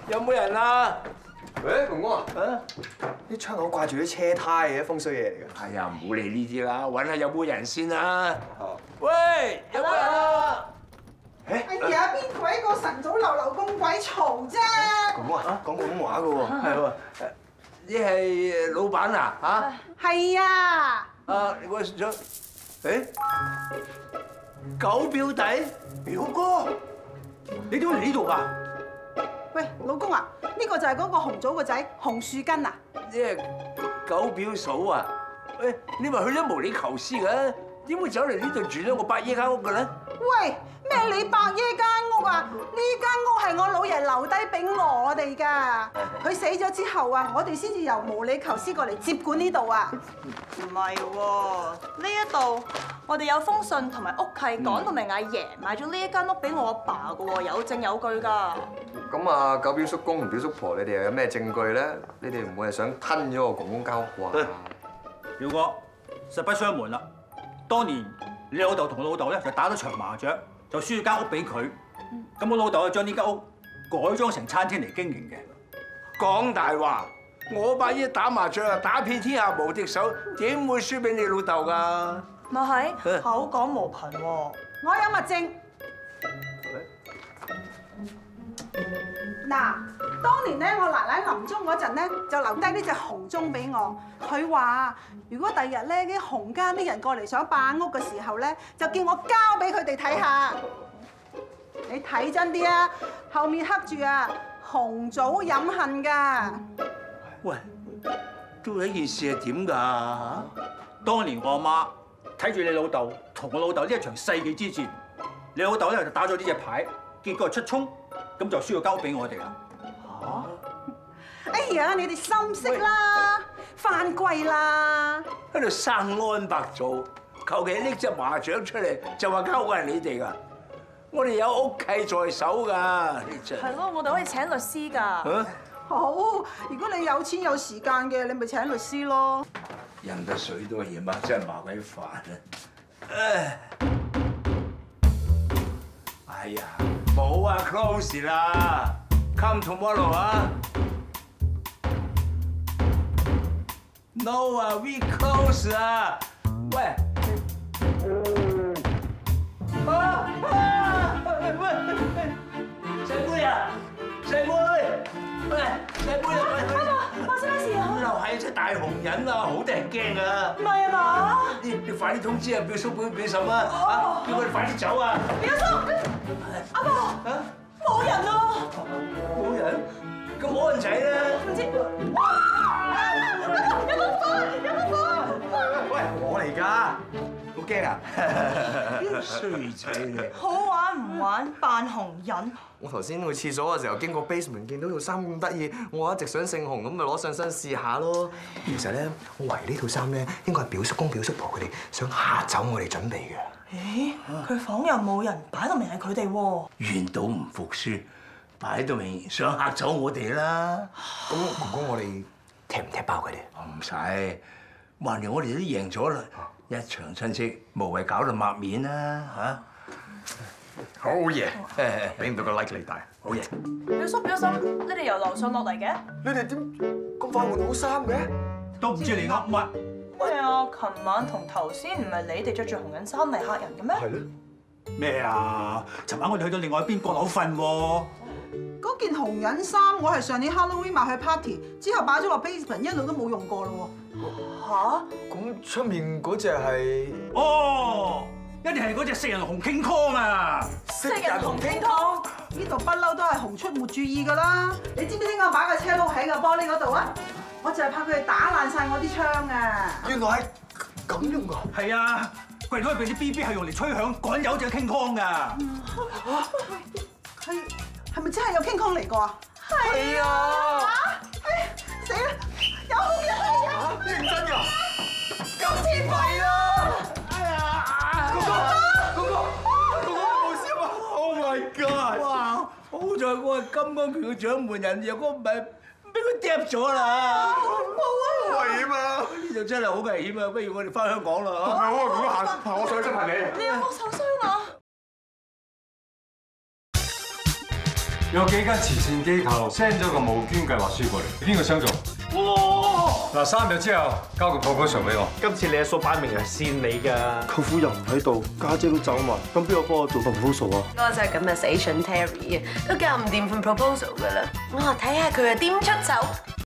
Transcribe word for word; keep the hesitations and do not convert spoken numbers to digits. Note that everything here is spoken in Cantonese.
有冇人啊？ 喂，公公啊， 啊？ 啲窗口掛住啲車胎嘅風水嘢嚟㗎。 係啊，唔好理呢啲啦，揾下有冇人先啦。喂，有冇人啊？ 哎呀，邊鬼個晨早流流咁鬼嘈啫？ 公公啊，講廣東話㗎喎。 係喎，你係老闆啊？嚇？ 係啊。 啊，我想，誒，九表弟，表哥，你點解嚟呢度㗎？ 喂，老公啊，呢個就係嗰個紅棗個仔紅樹根啊。 即係九表嫂啊！喂，你咪去咗無理求斯嘅，點會走嚟呢度住咗我伯爺間屋嘅咧？ 喂，咩你伯爺間屋啊？呢間屋係我老爺留低俾我哋㗎。佢死咗之後啊，我哋先至由無理求斯過嚟接管呢度啊。 唔係喎，呢一度我哋有封信同埋屋契講到明，阿爺買咗呢一間屋俾我阿爸㗎喎，有證有據㗎。 咁啊，九表叔公同表叔婆，你哋又有咩證據咧？你哋唔會係想吞咗我公公間屋啩？ 表哥，實不相瞞啦，當年你老豆同我老豆咧就打咗場麻雀，就輸咗間屋俾佢。咁我老豆就將呢間屋改裝成餐廳嚟經營嘅。 講大話！我伯爺打麻雀啊，打遍天下無敵手，點會輸俾你老豆㗎？ 咪係口講無憑喎。 我有物證。嗱，當年咧，我奶奶臨終嗰陣咧，就留低呢隻紅鐘俾我。佢話：如果第日咧啲紅家啲人過嚟想霸屋嘅時候咧，就叫我交俾佢哋睇下。你睇真啲啊，後面刻住啊，紅棗飲恨㗎。 喂，到底件事係點㗎？ 當年我阿媽睇住你老豆同我老豆呢一場世紀之戰，你老豆咧就打咗呢隻牌，結果出衝，咁就輸咗間屋俾我哋啦。 嚇！ 哎呀，你哋心息啦，犯規啦！ 喺度生安白做，求其拎隻麻雀出嚟就話間屋係你哋㗎。我哋有屋契在手㗎，你真係。 係咯，我哋可以請律師㗎。 嚇！ 好，如果你有錢有時間嘅，你咪請律師咯。 飲得水多鹽啊，真係麻鬼煩啊！唉，哎呀，冇啊 ，close 啦 ，come tomorrow 啊 ，no 啊 ，we close 啊，喂，啊啊，喂喂，細妹啊，細妹，喂，細妹啊，喂。 發生咩事啊？ 樓係隻大紅人啊，好得人驚啊！ 唔係啊嘛？ 你你快啲通知啊，表叔表表嬸啊，啊，叫佢哋快啲走啊！ 表叔，阿婆， 啊， 冇人啊！ 冇人，咁冇人仔咧？ 唔知。有公公，有公公！ 喂，我嚟㗎，好驚啊！ 衰仔你！ 好玩唔玩扮紅人？ 我頭先去廁所嘅時候，經過 basement 見到套衫咁得意，我一直想姓紅，咁咪攞上身試下咯。其實咧，我懷疑呢套衫咧應該係表叔公表叔婆佢哋想嚇走我哋準備嘅。 咦？佢房又冇人，擺到明係佢哋喎。 願賭唔服輸，擺到明想嚇走我哋啦。 咁公公，我哋踢唔踢爆佢哋？ 唔使，橫掂我哋都贏咗啦，一場親戚無謂搞到抹面啦嚇。 好嘢，俾唔到個 like 你大，好嘢。 表叔表嬸，你哋由樓上落嚟嘅？ 你哋點咁快換好衫嘅？ 都唔知你噏乜。 喂啊！琴晚同頭先唔係你哋着住紅人衫嚟嚇人嘅咩？ 係咯。 咩啊？尋晚我哋去到另外一邊閣樓瞓喎。 嗰件紅人衫我係上年 Halloween 買去 party，之後擺咗落 basement，一路都冇用過咯喎。 嚇？ 咁出面嗰隻係？ 哦，一定係嗰隻食人紅 King Kong 啊！ 食人紅 King Kong， 呢度不嬲都係紅出沒注意㗎啦。你知唔知點解我擺個車轆喺個玻璃嗰度啊？我就係怕佢哋打爛晒我啲窗啊！ 原來係咁用㗎。 係啊，佢哋可以俾啲 B B 係用嚟吹響趕走隻 King Kong 㗎。 係係咪真係有 King Kong 嚟過啊？ 係啊！ 死啦！有好人啊！ 嚇，認真㗎？ 今次弊啦！ 哎呀！ 哥哥，哥哥，哥哥冇事啊！Oh my god！ 哇！好在我係金剛拳嘅掌門人，如果唔係俾佢掟咗啦！ 好危險啊！ 呢度真係好危險啊！不如我哋翻香港啦嚇！ 係啊，哥哥行，行我上去執下你。 你有冇受傷啊？ 有幾間慈善機構 send 咗個募捐計劃書過嚟，邊個想做？哇！嗱，三日之後交個 proposal 俾我。 今次你阿叔擺明係扇你㗎。 舅父又唔喺度，家姐都走埋，咁邊個幫我做份 proposal 啊？ 嗰個就係咁嘅死蠢 Terry 啊，都教唔掂份 proposal 㗎啦。我睇下佢係點出手。